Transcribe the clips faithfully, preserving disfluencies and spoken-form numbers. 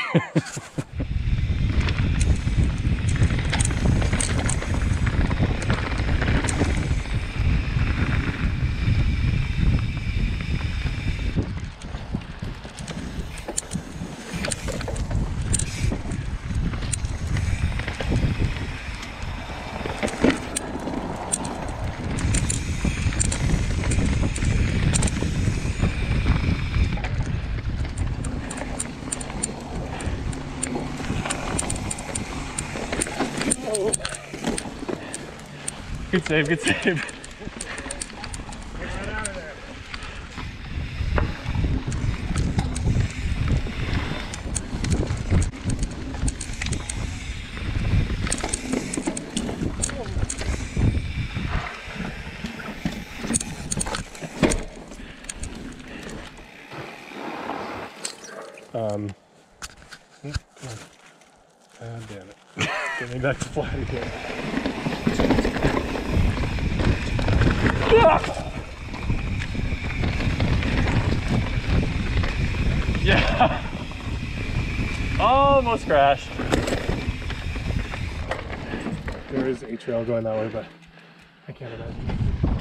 Good save, good save. Get right out of there. Um, oh, damn it. Get me back to flat again. Yeah. Almost crashed. There is a trail going that way, but I can't imagine.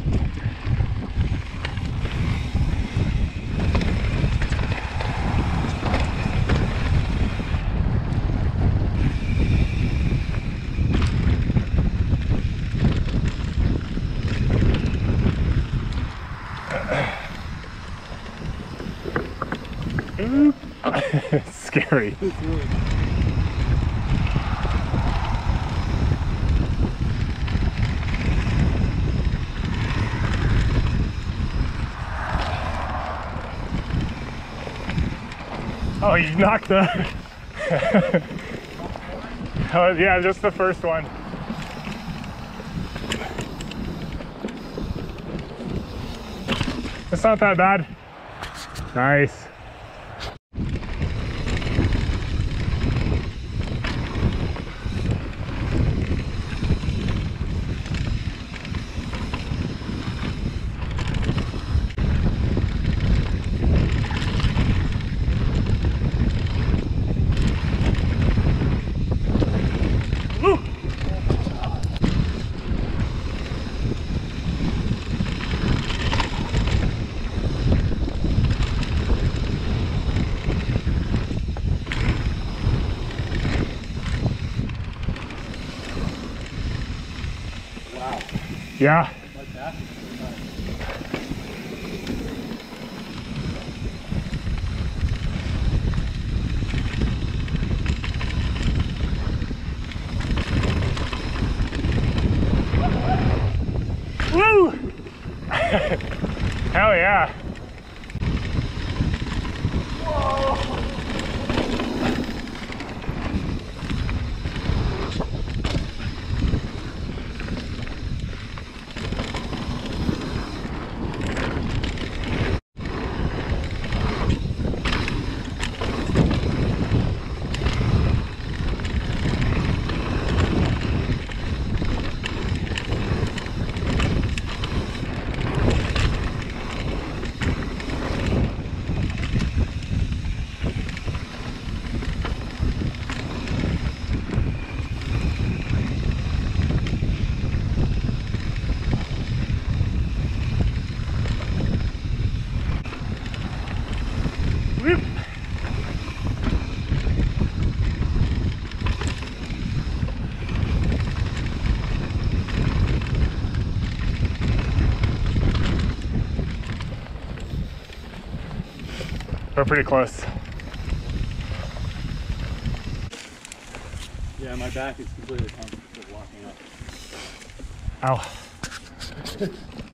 It's scary. It's really... Oh, you knocked the... Oh, yeah, just the first one. It's not that bad. Nice. Wow. Yeah. Like that? Woo! Hell yeah. Whoa. Whoop. We're pretty close. Yeah, my back is completely comfortable walking up. Ow.